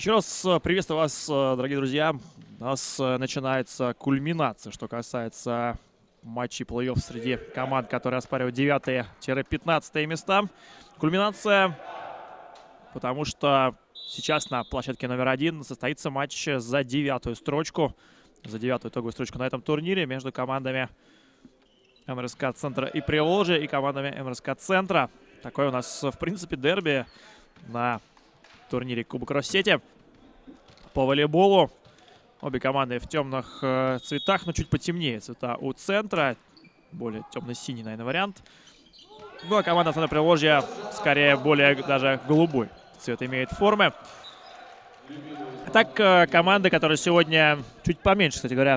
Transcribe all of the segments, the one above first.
Еще раз приветствую вас, дорогие друзья. У нас начинается кульминация, что касается матчей плей-офф среди команд, которые оспаривают 9-15 места. Кульминация, потому что сейчас на площадке номер 1 состоится матч за 9-ю строчку, за 9-ю итоговую строчку на этом турнире между командами МРСК Центра и Приволжья и командами МРСК Центра. Такое у нас, в принципе, дерби на турнире Кубок Россети по волейболу. Обе команды в темных цветах, но чуть потемнее цвета у Центра. Более темно-синий, наверное, вариант. Ну, а команда Центра Приволжья скорее более даже голубой цвет имеет формы. Так, команды, которые сегодня чуть поменьше, кстати говоря,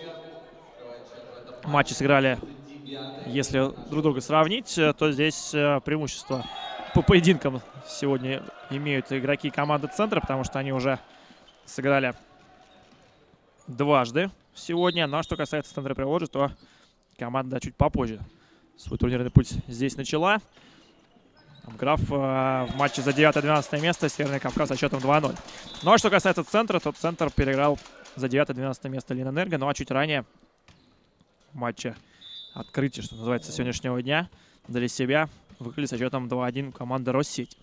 матчи сыграли, если друг друга сравнить, то здесь преимущество по поединкам сегодня имеют игроки команды Центра, потому что они уже сыграли дважды сегодня. Но что касается Центра Приволжья, то команда чуть попозже свой турнирный путь здесь начала, обыграв в матче за 9-12 место Северный Кавказ со счетом 2-0. Ну а что касается Центра, то Центр переиграл за 9-12 место Ленэнерго. Ну а чуть ранее в матче открытия, что называется, сегодняшнего дня, для себя выиграли со счетом 2-1 команда Россеть.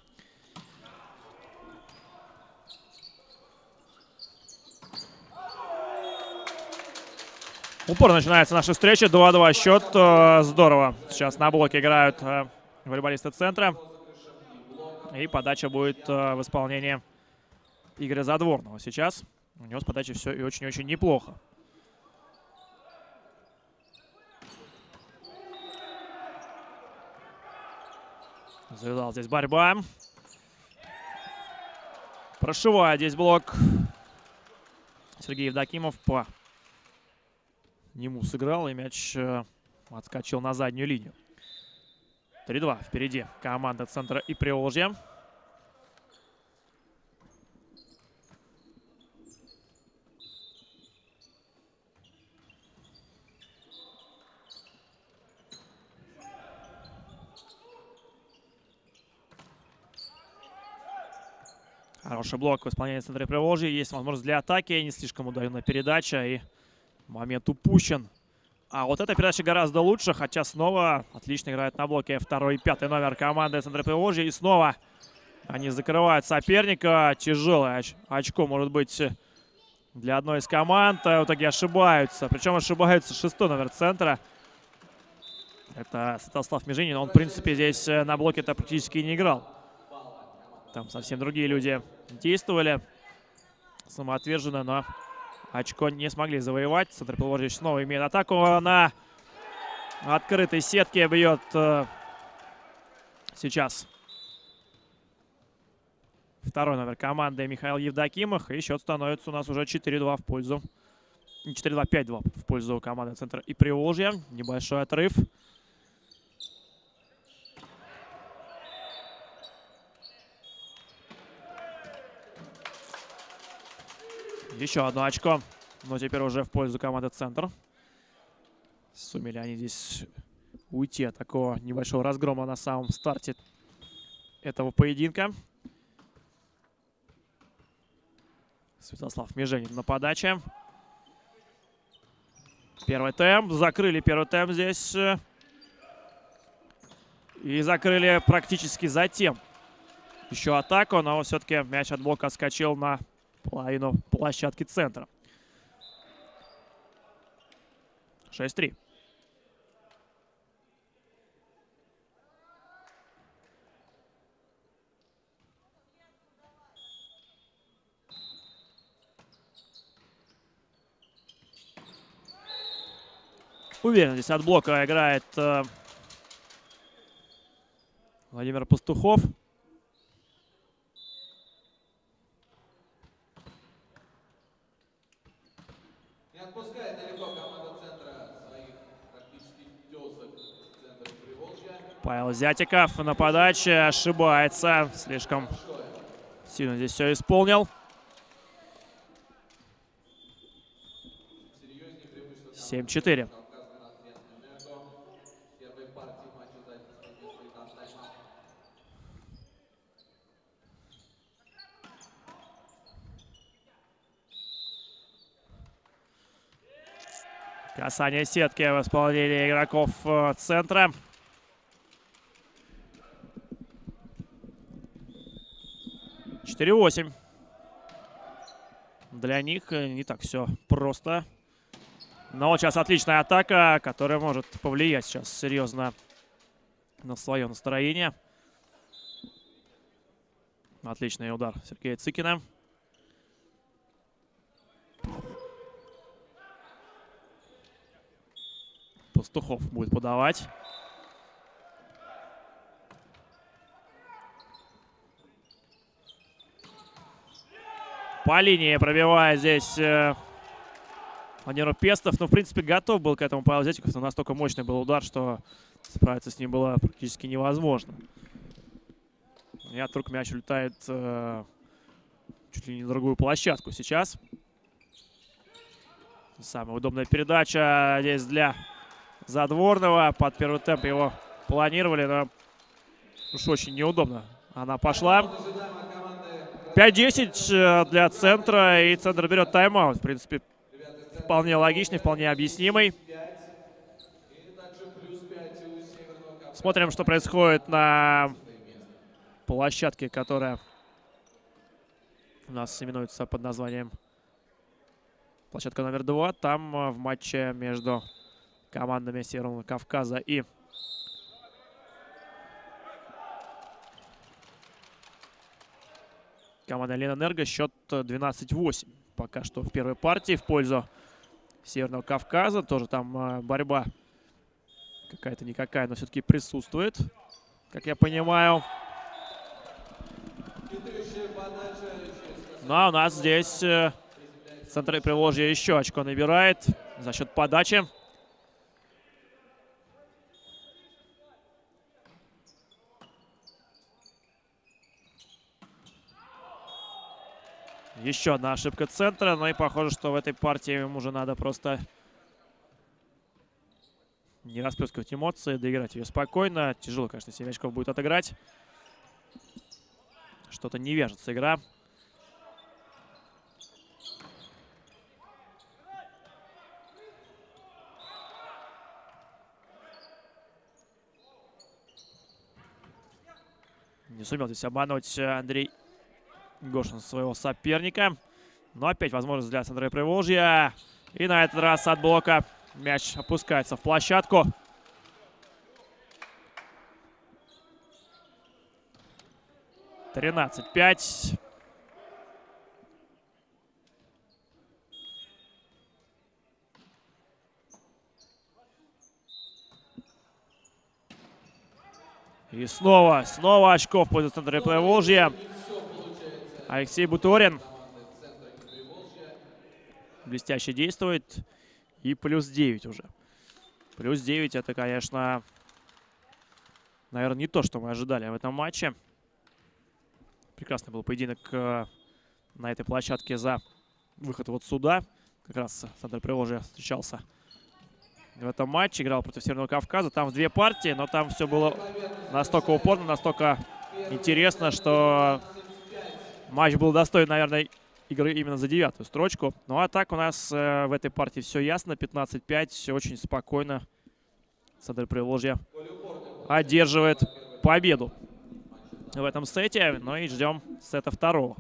Упорно начинается наша встреча. 2-2 счет. Здорово. Сейчас на блоке играют волейболисты Центра. И подача будет в исполнении Игоря Задворного. Сейчас у него с подачей все и очень-очень неплохо. Завязал здесь борьба. Прошивает здесь блок. Сергей Евдокимов по нему сыграл, и мяч отскочил на заднюю линию. 3-2 впереди команда Центра и Приволжья. Хороший блок в исполнении Центра и Приволжья. Есть возможность для атаки. Не слишком ударная передача, и момент упущен. А вот эта передача гораздо лучше, хотя снова отлично играет на блоке второй и пятый номер команды Центра Приволжья. И снова они закрывают соперника. Тяжелое очко может быть для одной из команд. В итоге ошибаются. Причем ошибаются шестой номер Центра. Это Святослав Межинин. Он, в принципе, здесь на блоке-то практически не играл. Там совсем другие люди действовали самоотверженно, но очко не смогли завоевать. Центр Приволжья снова имеет атаку на открытой сетке. Бьет сейчас второй номер команды Михаил Евдокимов. И счет становится у нас уже 4-2 в пользу... 4-2, 5-2 в пользу команды Центра и Приволжья. Небольшой отрыв. Еще одно очко, но теперь уже в пользу команды Центр. Сумели они здесь уйти от такого небольшого разгрома на самом старте этого поединка. Святослав Меженин на подаче. Первый темп. Закрыли первый темп здесь. И закрыли практически затем еще атаку, но все-таки мяч от блока отскочил на половину площадки Центра. 6-3. Уверен, здесь от блока играет Владимир Пастухов. Не отпускает далеко команда Центра своих практически тесок Центра Приволжья. Павел Зятиков на подаче ошибается. Слишком сильно здесь все исполнил. 7-4. Касание сетки в исполнении игроков центра. (4-8). Для них не так все просто. Но вот сейчас отличная атака, которая может повлиять сейчас серьезно на свое настроение. Отличный удар Сергея Цыкина. Пастухов будет подавать. По линии пробивает здесь Владимир Пестов. Ну, в принципе, готов был к этому Павел Зятиков, но настолько мощный был удар, что справиться с ним было практически невозможно. И от рук мяч улетает чуть ли не на другую площадку сейчас. Самая удобная передача здесь для Задворного. Под первый темп его планировали, но уж очень неудобно она пошла. 5-10 для центра, и центр берет тайм-аут. В принципе, вполне логичный, вполне объяснимый. Смотрим, что происходит на площадке, которая у нас именуется под названием площадка номер 2. Там в матче между командами Северного Кавказа и командой Ленэнерго счет 12-8. Пока что в первой партии в пользу Северного Кавказа. Тоже там борьба какая-то никакая, но все-таки присутствует, как я понимаю. Ну а у нас здесь центр Приволжья еще очко набирает за счет подачи. Еще одна ошибка центра. Ну и похоже, что в этой партии ему уже надо просто не расплескивать эмоции, доиграть ее спокойно. Тяжело, конечно, 7 очков будет отыграть. Что-то не вяжется игра. Не сумел здесь обмануть Андрей Гошин своего соперника. Но опять возможность для центра Приволжья. И на этот раз от блока мяч опускается в площадку. — 13-5. И снова очко в пользу центра Приволжья. Алексей Буторин блестяще действует. И плюс 9 уже. Плюс 9 это, конечно, наверное, не то, что мы ожидали в этом матче. Прекрасный был поединок на этой площадке за выход вот сюда. Как раз центр Приволжья встречался в этом матче. Играл против Северного Кавказа. Там в 2 партии, но там все было настолько упорно, настолько интересно, что матч был достоин, наверное, игры именно за 9-ю строчку. Ну а так у нас в этой партии все ясно. 15-5. Все очень спокойно. Центр Приволжья одерживает победу в этом сете. Ну и ждем сета второго.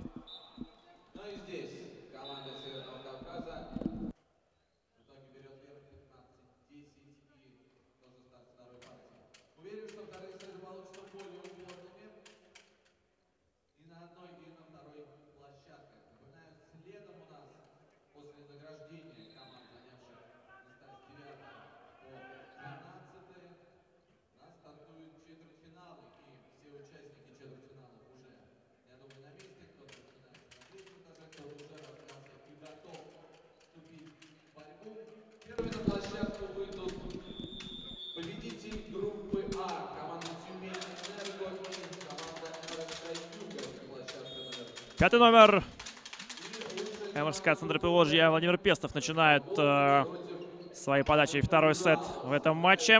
Пятый номер МРСК центра Приволжья Владимир Пестов начинает своей подачей второй сет в этом матче.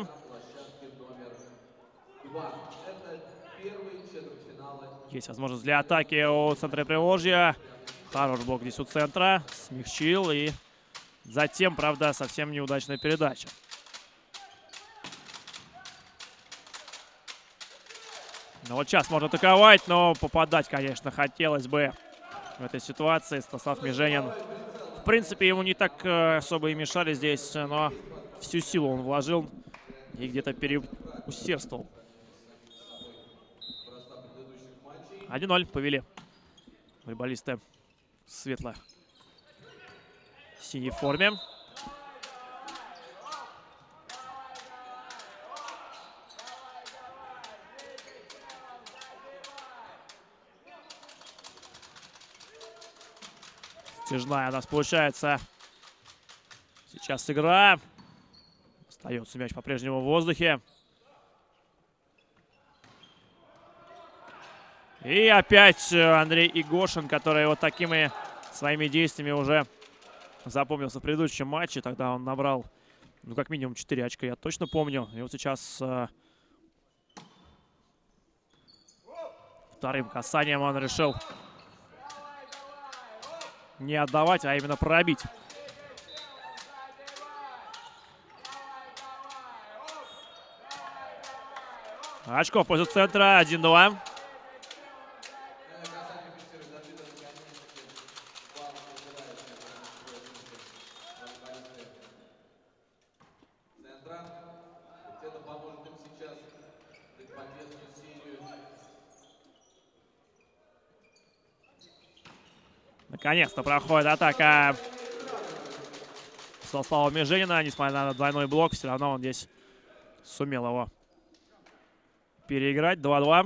Есть возможность для атаки у центра Приволжья. Хороший блок здесь у центра. Смягчил и Затем, правда, совсем неудачная передача. Ну вот сейчас можно атаковать, но попадать, конечно, хотелось бы в этой ситуации. Стаслав Меженин, в принципе, ему не так особо и мешали здесь, но всю силу он вложил и где-то переусердствовал. 1-0 повели волейболисты в светло-синей форме. Стяжная у нас получается. Сейчас игра. Остается мяч по-прежнему в воздухе. И опять Андрей Игошин, который вот такими своими действиями уже запомнился в предыдущем матче. Тогда он набрал, ну, как минимум 4 очка, я точно помню. И вот сейчас вторым касанием он решил не отдавать, а именно пробить. Очко в пользу центра. 1-2. Это поможет им сейчас дать победную серию. Наконец-то проходит атака Станислава Меженина. Несмотря на двойной блок, все равно он здесь сумел его переиграть. 2-2.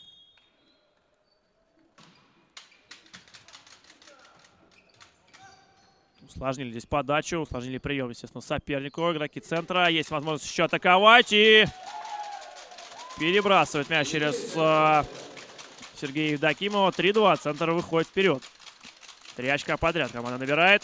Усложнили здесь подачу, усложнили прием, естественно, сопернику. Игроки центра. Есть возможность еще атаковать и перебрасывает мяч через Сергея Евдокимова. 3-2. Центр выходит вперед. 3 очка подряд команда набирает.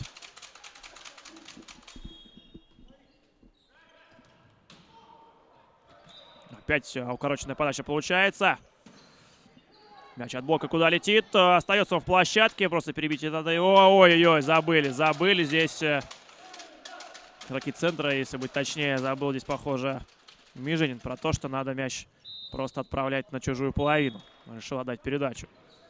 Опять укороченная подача получается. Мяч от блока куда летит. Остается он в площадке. Просто перебить надо его. Ой-ой-ой, забыли здесь игроки центра, если быть точнее. Забыл здесь, похоже, Меженин про то, что надо мяч просто отправлять на чужую половину. Он решил отдать передачу.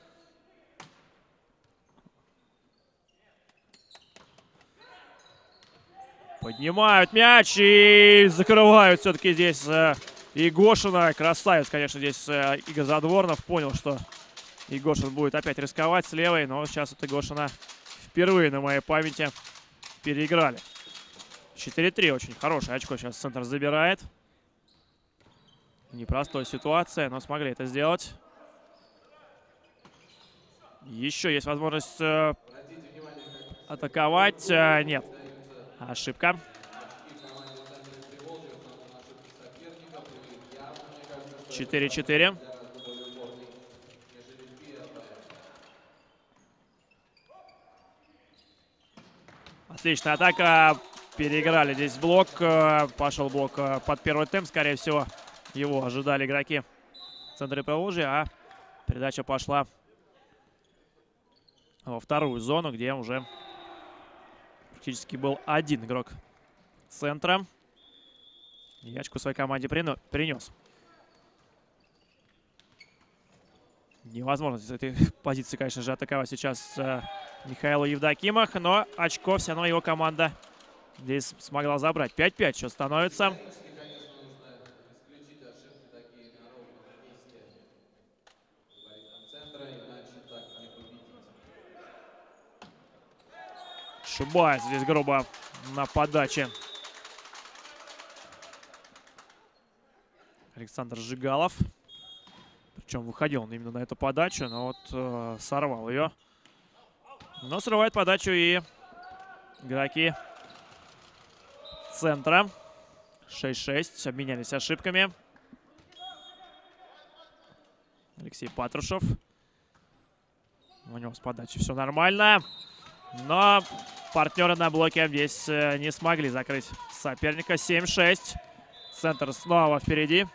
Поднимают мяч и закрывают все-таки здесь Игошина. Красавец, конечно, здесь Игорь Задворнов. Понял, что Игошин будет опять рисковать с левой. Но сейчас вот Игошина впервые на моей памяти переиграли. 4-3. Очень хорошее очко сейчас центр забирает. Непростая ситуация, но смогли это сделать. Еще есть возможность атаковать. Нет. Ошибка. 4-4. Отличная атака. Переиграли здесь блок. Пошел блок под первый темп, скорее всего. Его ожидали игроки центра Поволжья, а передача пошла во вторую зону, где уже практически был один игрок центра. И очко своей команде принес. Невозможно с этой позиции, конечно же, атаковать сейчас Михаила Евдокимов, но очко все равно его команда здесь смогла забрать. 5-5 сейчас становится. Ошибается здесь грубо на подаче Александр Жигалов. Причем выходил он именно на эту подачу, но вот сорвал ее. Но срывает подачу и игроки центра. 6-6. Обменялись ошибками. Алексей Патрушев. У него с подачей все нормально. Но партнеры на блоке здесь не смогли закрыть соперника. 7-6. Центр снова впереди.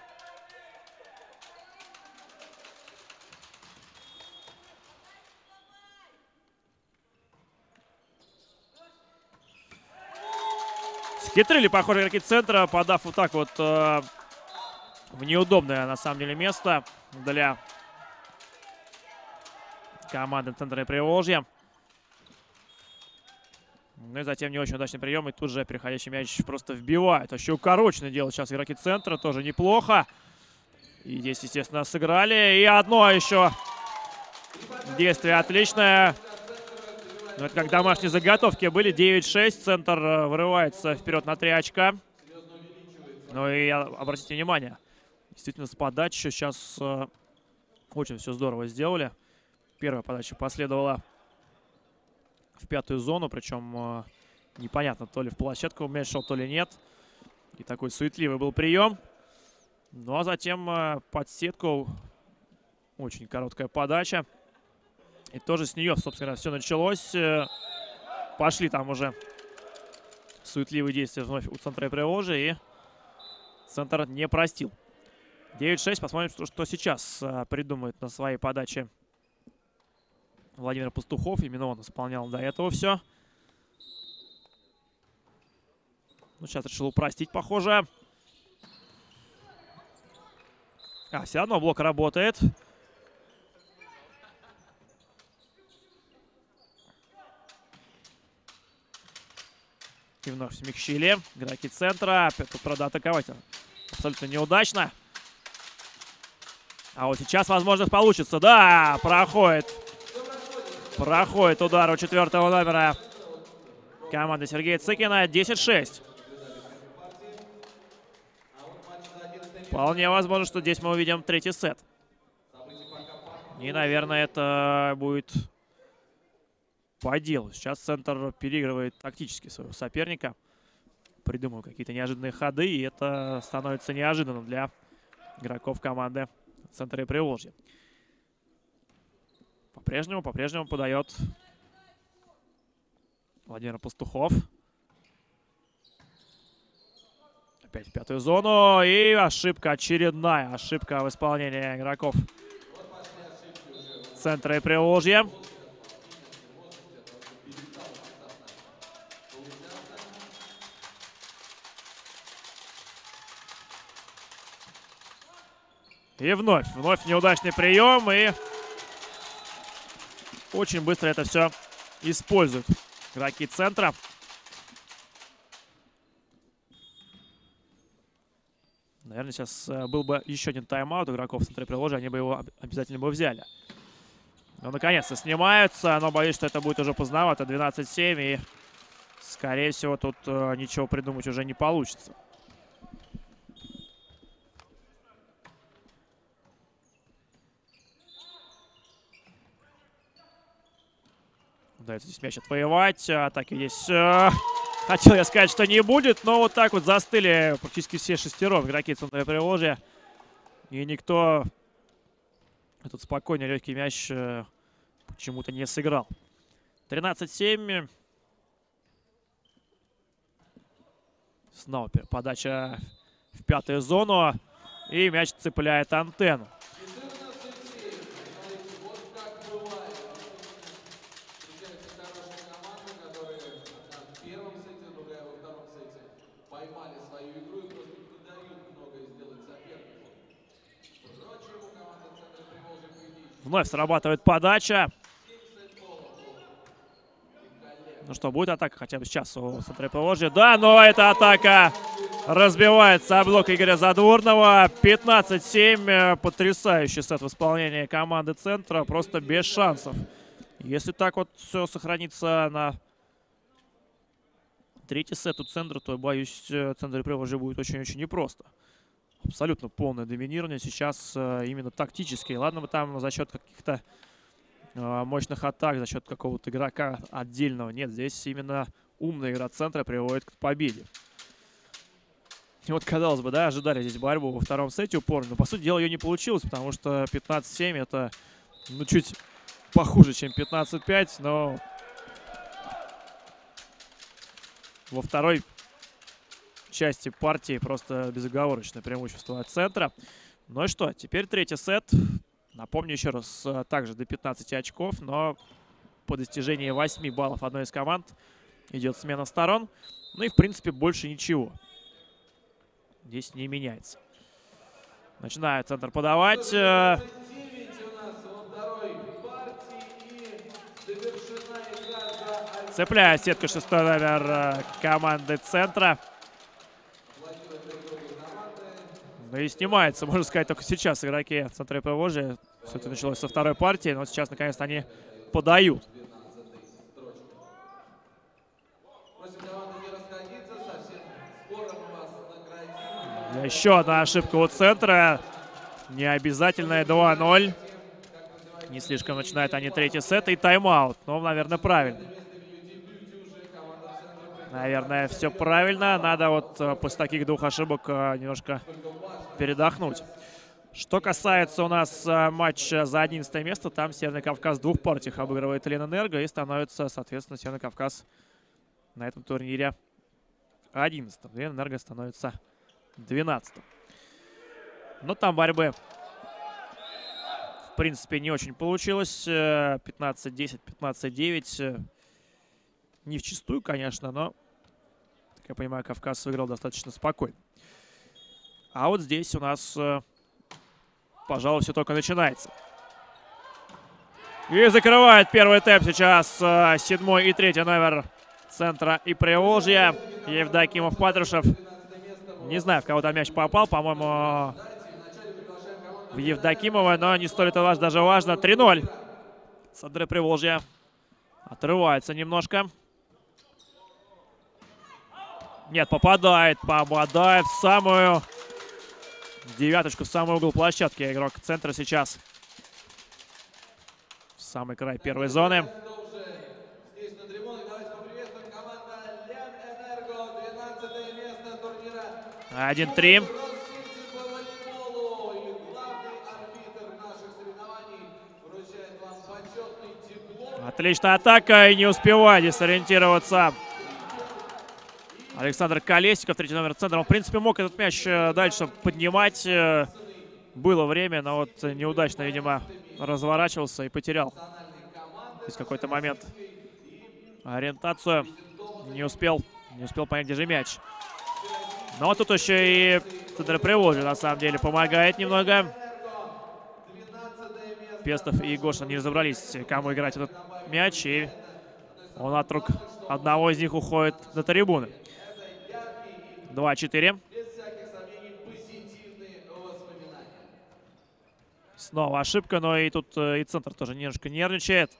Схитрили, похоже, игроки центра, подав вот так вот в неудобное, на самом деле, место для команды центра и Приволжья. Ну и затем не очень удачный прием. И тут же переходящий мяч просто вбивает. Еще укороченное дело сейчас игроки центра. Тоже неплохо. И здесь, естественно, сыграли. И одно еще действие отличное. Но это как домашние заготовки были. 9-6. Центр вырывается вперед на 3 очка. Ну и обратите внимание. Действительно, с подачей сейчас очень все здорово сделали. Первая подача последовала в 5-ю зону, причем непонятно, то ли в площадку мяч шел, то ли нет. И такой суетливый был прием. Ну а затем под сетку очень короткая подача. И тоже с нее, собственно, все началось. Пошли там уже суетливые действия вновь у центра и Приволжья, и центр не простил. 9-6. Посмотрим, что сейчас придумает на своей подаче Владимир Пастухов. Именно он исполнял до этого все. Ну, сейчас решил упростить, похоже. Все равно блок работает. И вновь смягчили игроки центра. Опять тут, правда, атаковать абсолютно неудачно. А вот сейчас, возможно, получится. Да, проходит. Проходит удар у 4-го номера команды Сергея Цыкина. 10-6. Вполне возможно, что здесь мы увидим третий сет. И, наверное, это будет по делу. Сейчас центр переигрывает тактически своего соперника. Придумал какие-то неожиданные ходы, и это становится неожиданным для игроков команды центра и Приволжья. По-прежнему подает Владимир Пастухов. Опять в 5-ю зону. И ошибка, очередная ошибка в исполнении игроков центра и Приволжья. И вновь неудачный прием. И очень быстро это все используют игроки центра. Наверное, сейчас был бы еще один тайм-аут у игроков центра и Приволжья, они бы его обязательно взяли. Но наконец-то снимаются, но боюсь, что это будет уже поздновато. 12-7, и, скорее всего, тут ничего придумать уже не получится. Удается здесь мяч отвоевать. Атаки здесь... Хотел я сказать, что не будет, но вот так вот застыли практически все шестером игроки центра и Приволжья. И никто этот спокойный легкий мяч почему-то не сыграл. 13-7. Снова подача в 5-ю зону. И мяч цепляет антенну. Вновь срабатывает подача. Ну что, будет атака хотя бы сейчас у центра и Приволжья? Да, но эта атака разбивается об блок Игоря Задворного. 15-7. Потрясающий сет в исполнении команды центра. Просто без шансов. Если так вот все сохранится на третий сет у центра, то, боюсь, центр и Приволжья будет очень-очень непросто. Абсолютно полное доминирование сейчас именно тактически. Ладно бы там за счет каких-то мощных атак, за счет какого-то игрока отдельного. Нет, здесь именно умная игра центра приводит к победе. И вот, казалось бы, да, ожидали здесь борьбу во втором сете упорно. Но, по сути дела, ее не получилось, потому что 15-7 это, ну, чуть похуже, чем 15-5. Но во второй части партии просто безоговорочное преимущество от центра. Ну и что, теперь третий сет. Напомню еще раз, также до 15 очков, но по достижении 8 баллов одной из команд Идет смена сторон. Ну и, в принципе, больше ничего здесь не меняется. Начинает центр подавать. Цепляет сетку 6-й номер команды центра. Ну и снимается, можно сказать, только сейчас игроки центра Приволжья. Все это началось со второй партии, но сейчас, наконец-то, они подают. Еще одна ошибка у центра. Необязательная 2-0. Не слишком начинают они третий сет. И тайм-аут. Но, наверное, правильно. Наверное, все правильно. Надо вот после таких двух ошибок немножко передохнуть. Что касается у нас матча за 11 место, там Северный Кавказ в двух партиях обыгрывает Ленэнерго и становится, соответственно, Северный Кавказ на этом турнире 11-м. Ленэнерго становится 12-м. Но там борьбы, в принципе, не очень получилось. 15-10, 15-9. Не вчистую, конечно, но, как я понимаю, Кавказ выиграл достаточно спокойно. А вот здесь у нас, пожалуй, все только начинается. И закрывает первый темп сейчас 7-й и 3-й номер центра и Приволжья. Евдокимов-Патрушев. Не знаю, в кого там мяч попал. По-моему, в Евдокимова, но не столь это даже важно. 3-0. Центр Приволжья отрывается немножко. Нет, попадает в самую девяточку, в самый угол площадки. Игрок центра сейчас в самый край первой зоны. 1-3. Отличная атака, и не успевает сориентироваться Александр Колесников, 3-й номер центра. Он, в принципе, мог этот мяч дальше поднимать. Было время, но вот неудачно, видимо, разворачивался и потерял в какой-то момент ориентацию. Не успел понять, где же мяч. Но тут еще и центр Приволжья, на самом деле, помогает немного. Пестов и Егошин не разобрались, кому играть этот мяч. И он от рук одного из них уходит на трибуны. 2-4. Снова ошибка, но и тут и центр тоже немножко нервничает.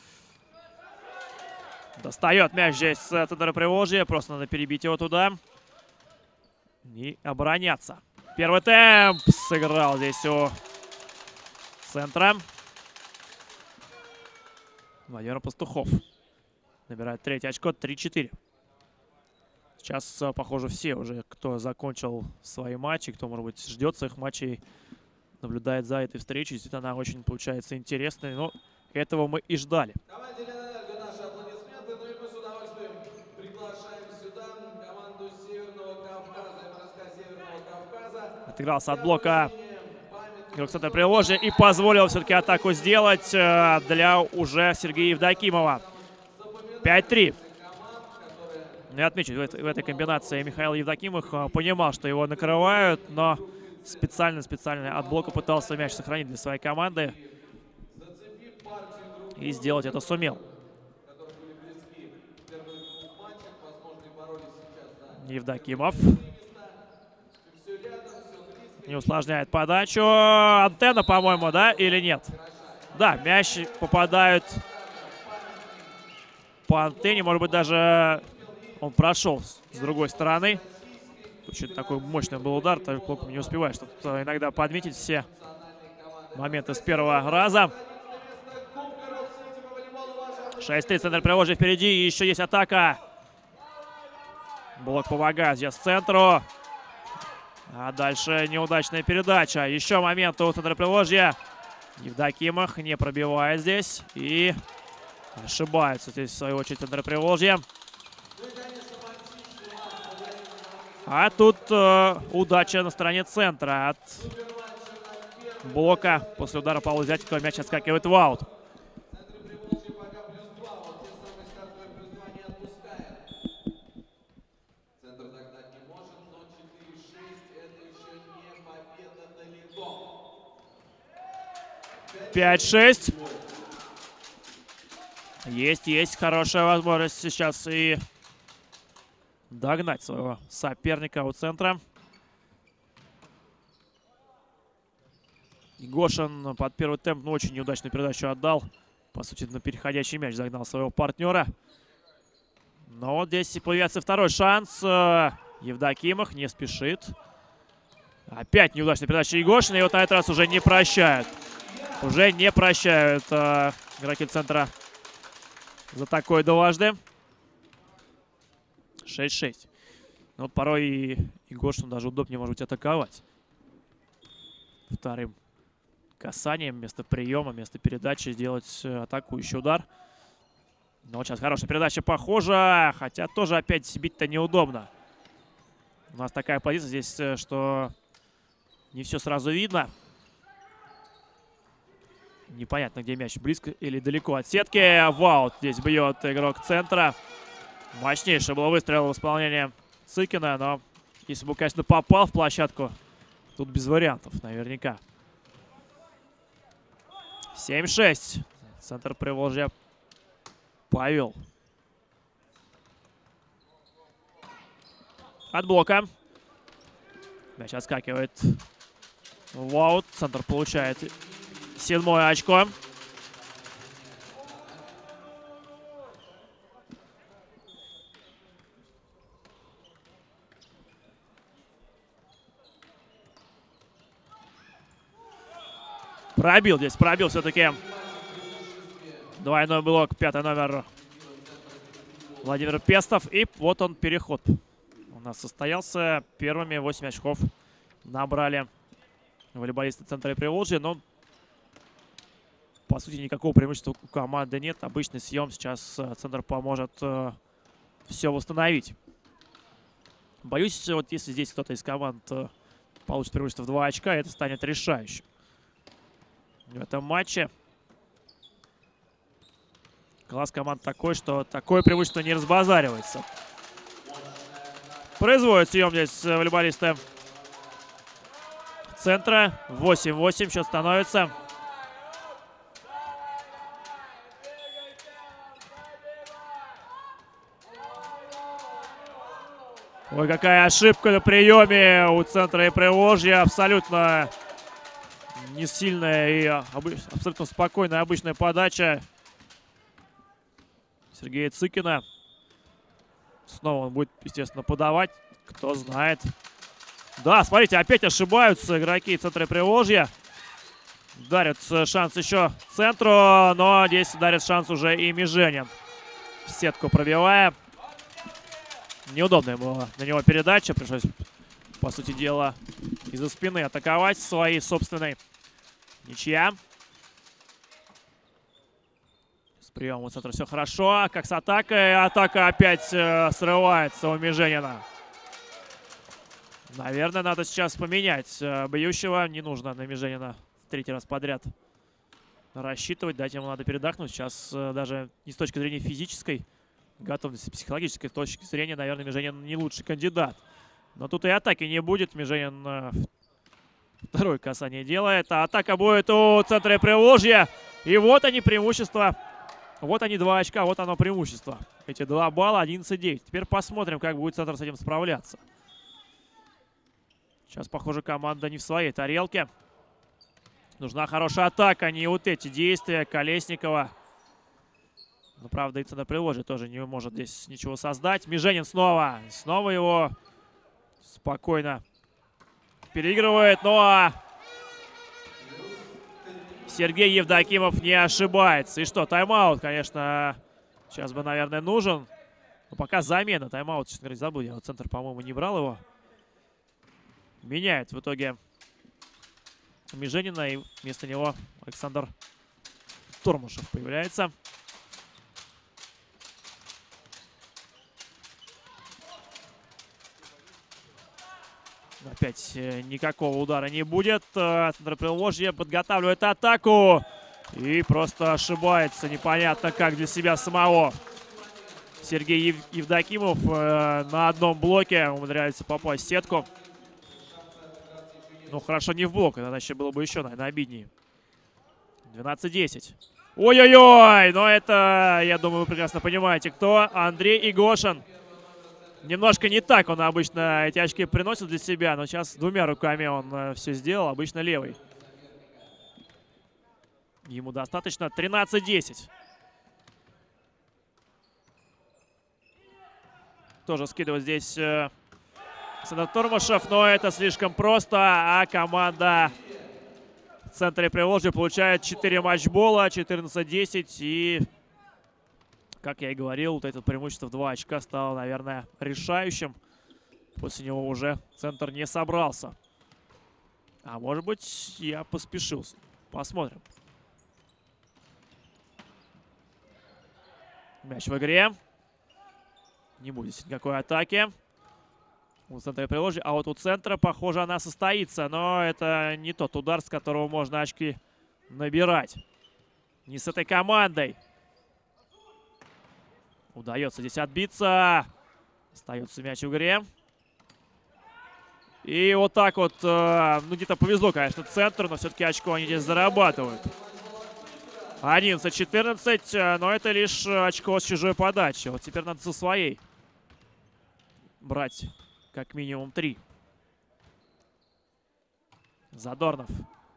Достает мяч здесь центр Приволжья. Просто надо перебить его туда и обороняться. Первый темп сыграл здесь у центра. Владимир Пастухов набирает третье очко. 3-4. Сейчас, похоже, все уже, кто закончил свои матчи, кто, может быть, ждет своих матчей, наблюдает за этой встречей. Действительно, она очень получается интересной. Но этого мы и ждали. Отыгрался от блока игрок центра Приволжья и позволил все-таки атаку сделать для уже Сергея Евдокимова. 5-3. Я отмечу, в этой комбинации Михаил Евдокимов понимал, что его накрывают, но специально от блока пытался мяч сохранить для своей команды. И сделать это сумел. Евдокимов. Не усложняет подачу. Антенна, по-моему, да? Или нет? Да, мяч попадает по антенне. Может быть, даже он прошел с другой стороны. Очень такой мощный был удар. Ты плохо не успеваешь тут иногда подметить все моменты с первого раза. 6-3. Центр Приволжья впереди. И еще есть атака. Блок помогает здесь центру. А дальше неудачная передача. Еще момент у центра Приволжья. Евдокимов не пробивает здесь. И ошибается здесь, в свою очередь, центр Приволжья. А тут удача на стороне центра. От блока после удара Павла Зятикова мяч отскакивает в аут. 5-6. Есть хорошая возможность сейчас и догнать своего соперника у центра. Гошин под первый темп, ну, очень неудачную передачу отдал. По сути, на переходящий мяч загнал своего партнера. Но вот здесь появляется второй шанс. Евдокимов не спешит. Опять неудачная передача Егошина. И вот на этот раз уже не прощают. Уже не прощают игроки центра за такое дважды. 6-6. Ну, вот порой и Егошину даже удобнее, может быть, атаковать. Вторым касанием вместо приема, вместо передачи сделать атакующий удар. Но вот сейчас хорошая передача похожа. Хотя тоже опять бить-то неудобно. У нас такая позиция здесь, что не все сразу видно. Непонятно, где мяч, близко или далеко от сетки. Ваут здесь бьет игрок центра. Мощнейший был выстрел в исполнении Цыкина. Но если бы, конечно, попал в площадку, тут без вариантов наверняка. 7-6. Центр Приволжья повел. От блока. Мяч отскакивает. Ваут. Центр получает 7-е очко. Пробил здесь, пробил все-таки. Двойной блок, 5-й номер Владимир Пестов. И вот он, переход у нас состоялся. Первыми 8 очков набрали волейболисты центра Приволжья. Но, по сути, никакого преимущества у команды нет. Обычный съем. Сейчас центр поможет все восстановить. Боюсь, вот если здесь кто-то из команд получит преимущество в 2 очка, это станет решающим в этом матче. Класс команд такой, что такое преимущество не разбазаривается. Производят съем здесь волейболисты центра. 8-8 счет становится. Ой, какая ошибка на приеме у центра и Приволжья. Абсолютно не сильная и абсолютно спокойная обычная подача Сергея Цыкина. Снова он будет, естественно, подавать. Кто знает. Да, смотрите, опять ошибаются игроки центра Приволжья. Дарят шанс еще центру, но здесь дарит шанс уже и Меженин. В сетку пробивая. Неудобная была на него передача. Пришлось, по сути дела, из-за спины атаковать своей собственной. Ничья. С приемом центра все хорошо. Как с атакой. Атака опять срывается у Меженина. Наверное, надо сейчас поменять бьющего. Не нужно на Меженина в 3-й раз подряд рассчитывать. Дать ему надо передохнуть. Сейчас даже не с точки зрения физической готовности, психологической точки зрения, наверное, Меженин не лучший кандидат. Но тут и атаки не будет. Меженин второе касание делает. А атака будет у центра Приволжья. И вот они преимущества. Вот они 2 очка. Вот оно преимущество. Эти 2 балла, 11-9. Теперь посмотрим, как будет центр с этим справляться. Сейчас, похоже, команда не в своей тарелке. Нужна хорошая атака, не вот эти действия Колесникова. Но, правда, и центр Приволжья тоже не может здесь ничего создать. Меженин снова. Снова его спокойно переигрывает. Ну а Сергей Евдокимов не ошибается. И что, тайм-аут, конечно, сейчас бы, наверное, нужен. Но пока замена. Тайм-аут, честно говоря, забыл. Я вот центр, по-моему, не брал его. Меняет в итоге Меженина. И вместо него Александр Тормушев появляется. Опять никакого удара не будет. Центр Приволжья подготавливает атаку. И просто ошибается. Непонятно как для себя самого. Сергей Евдокимов на одном блоке умудряется попасть в сетку. Ну, хорошо, не в блок. Иначе было бы еще, наверное, обиднее. 12-10. Ой-ой-ой! Но это, я думаю, вы прекрасно понимаете, кто. Андрей Игошин. Немножко не так он обычно эти очки приносит для себя, но сейчас двумя руками он все сделал, обычно левой. Ему достаточно. 13-10. Тоже скидывает здесь Александр Тормышев, но это слишком просто, а команда в центре Приволжья получает 4 матчбола, 14-10, и, как я и говорил, вот это преимущество в 2 очка стало, наверное, решающим. После него уже центр не собрался. А может быть, я поспешил. Посмотрим. Мяч в игре. Не будет никакой атаки у центра Приволжья. А вот у центра, похоже, она состоится. Но это не тот удар, с которого можно очки набирать. Не с этой командой. Удается здесь отбиться. Остается мяч в игре. И вот так вот, ну где-то повезло, конечно, центру, но все-таки очко они здесь зарабатывают. 11-14, но это лишь очко с чужой подачи. Вот теперь надо со своей брать как минимум 3. Задорнов.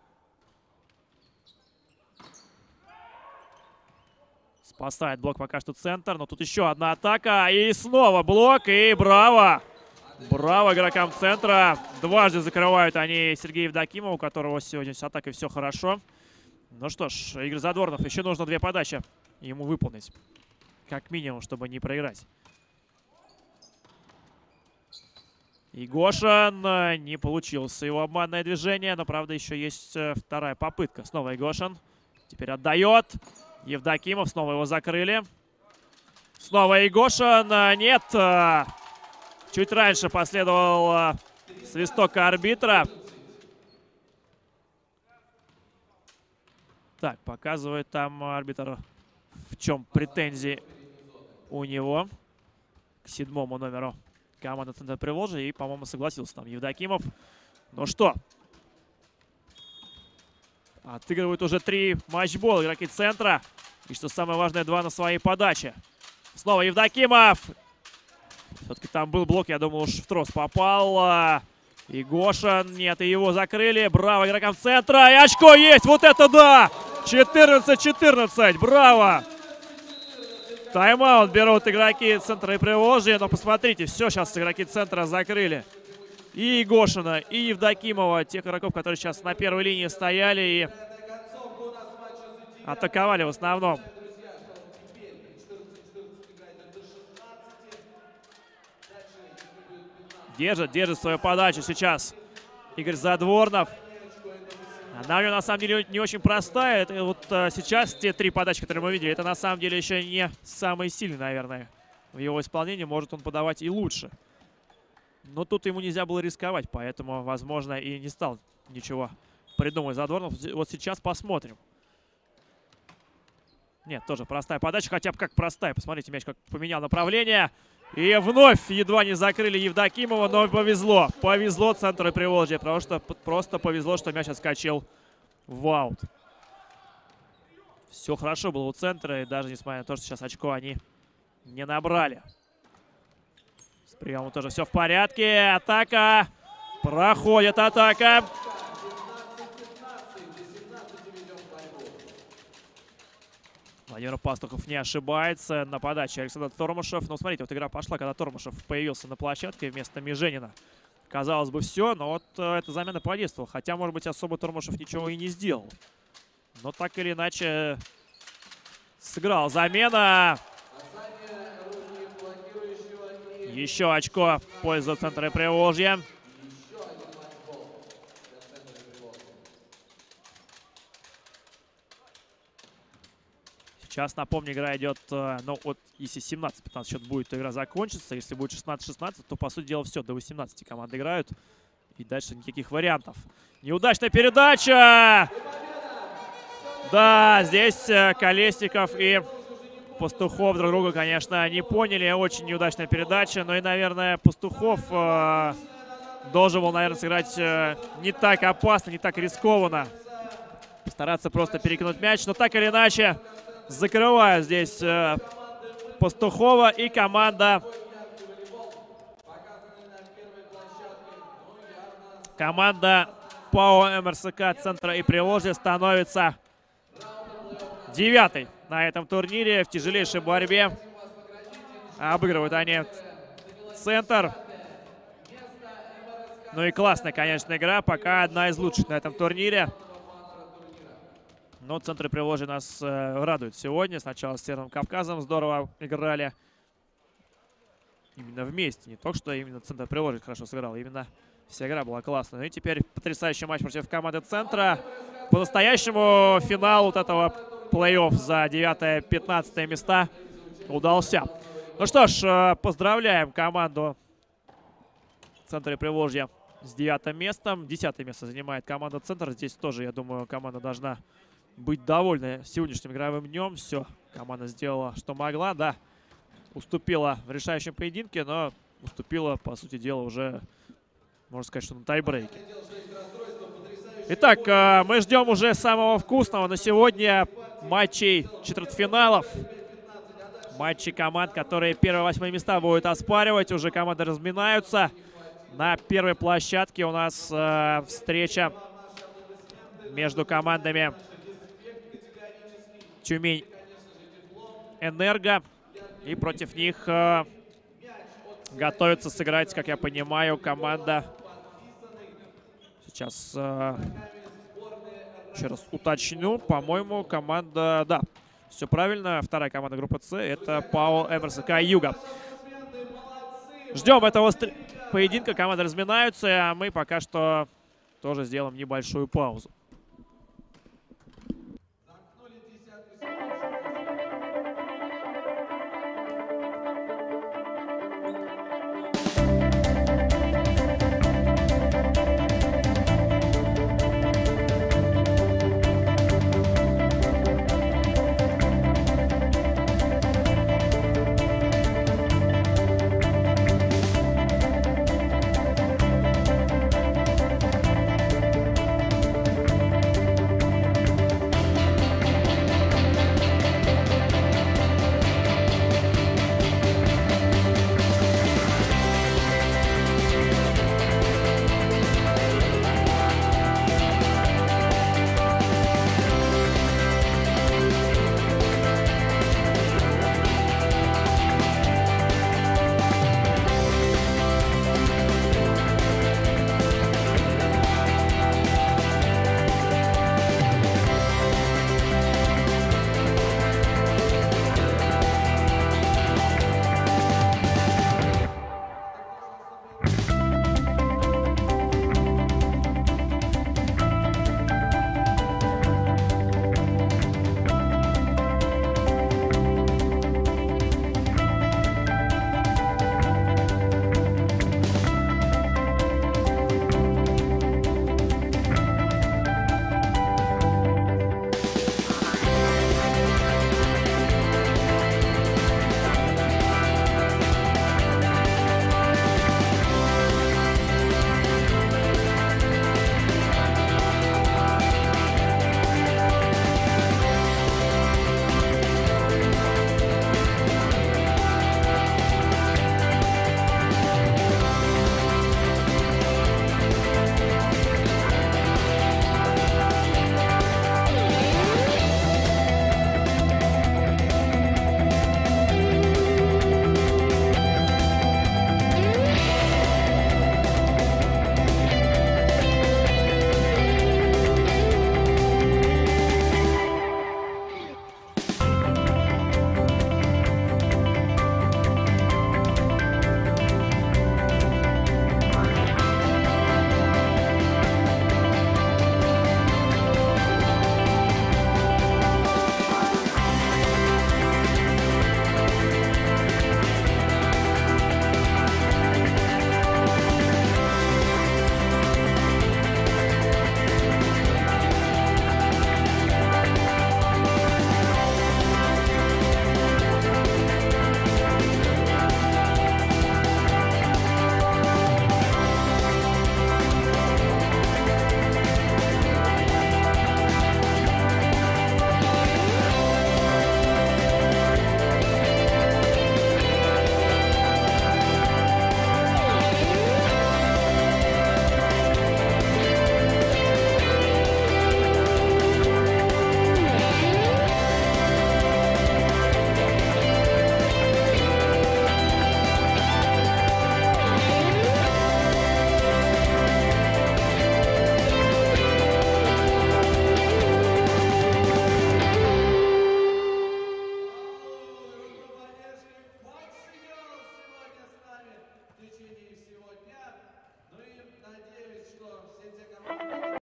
Спасает блок пока что центр, но тут еще одна атака. И снова блок, и браво! Браво игрокам центра. Дважды закрывают они Сергея Евдокимова, у которого сегодня с атакой все хорошо. Ну что ж, Игорь Задорнов, еще нужно 2 подачи ему выполнить. Как минимум, чтобы не проиграть. Игошин, не получилось его обманное движение, но, правда, еще есть вторая попытка. Снова Игошин. Теперь отдает. Евдокимов, снова его закрыли. Снова Игошин. Нет. Чуть раньше последовал свисток арбитра. Так, показывает там арбитр, в чем претензии у него к 7-му номеру команды Центра Приволжья. И, по-моему, согласился там Евдокимов. Ну что, отыгрывают уже 3 матчбола игроки центра. И, что самое важное, 2 на своей подаче. Снова Евдокимов. Все-таки там был блок, я думал, уж в трос попал. Игошин, нет, и его закрыли. Браво игрокам центра. И очко есть, вот это да! 14-14, браво! Тайм-аут берут игроки центра и Приволжья. Но посмотрите, все сейчас игроки центра закрыли. И Игошина, и Евдокимова, тех игроков, которые сейчас на первой линии стояли и атаковали в основном. Держит свою подачу сейчас Игорь Задворнов. Она у него на самом деле не очень простая. Это вот сейчас те 3 подачи, которые мы видели, это на самом деле еще не самые сильные, наверное, в его исполнении. Может он подавать и лучше. Но тут ему нельзя было рисковать, поэтому, возможно, и не стал ничего придумывать Задворнов. Вот сейчас посмотрим. Нет, тоже простая подача, хотя бы как простая. Посмотрите, мяч как поменял направление. И вновь едва не закрыли Евдокимова, но повезло. Повезло центру Приволжья, потому что просто повезло, что мяч отскочил в аут. Все хорошо было у центра, и даже несмотря на то, что сейчас очко они не набрали. С приемом тоже все в порядке. Атака. Проходит атака. Владимир Пастухов не ошибается на подаче. Александр Тормышев. Ну, смотрите, вот игра пошла, когда Тормышев появился на площадке вместо Меженина. Казалось бы, все, но вот эта замена подействовала. Хотя, может быть, особо Тормышев ничего и не сделал. Но так или иначе сыграл замена. Еще очко в пользу центра Приволжья. Сейчас, напомню, игра идет, ну, вот если 17-15 счет будет, то игра закончится. Если будет 16-16, то, по сути дела, все, до 18 команды играют. И дальше никаких вариантов. Неудачная передача! Да, здесь Колесников и Пастухов друг друга, конечно, не поняли. Очень неудачная передача. Но и, наверное, Пастухов должен был, наверное, сыграть не так опасно, не так рискованно. стараться просто перекинуть мяч. Но так или иначе, закрывают здесь Пастухова и команда ПАО МРСК Центра и Приволжья становится 9-й на этом турнире в тяжелейшей борьбе. Обыгрывают они Центр. Ну и классная, конечно, игра. Пока одна из лучших на этом турнире. Но Центр и Приволжья нас радует сегодня. Сначала с Северным Кавказом здорово играли. Именно вместе. Не только что именно Центр и Приволжья хорошо сыграл. Именно вся игра была классная. Ну и теперь потрясающий матч против команды Центра. По-настоящему финал вот этого плей-офф за 9-15 места удался. Ну что ж, поздравляем команду Центра и Приволжья с 9-м местом. 10-е место занимает команда Центр. Здесь тоже, я думаю, команда должна быть довольна сегодняшним игровым днем. Все, команда сделала, что могла. Да, уступила в решающем поединке, но уступила, по сути дела, уже, можно сказать, что на тайбрейке. Итак, мы ждем уже самого вкусного на сегодня матчей четвертьфиналов. Матчи команд, которые первые 8 места будут оспаривать. Уже команды разминаются. На первой площадке у нас встреча между командами Тюмень-Энерго. И против них готовится сыграть, как я понимаю, команда... Сейчас еще раз уточню. По-моему, команда... Да, все правильно. Вторая команда группы С — это ПАО МРСК Юга. Ждем этого поединка. Команды разминаются, а мы пока что тоже сделаем небольшую паузу.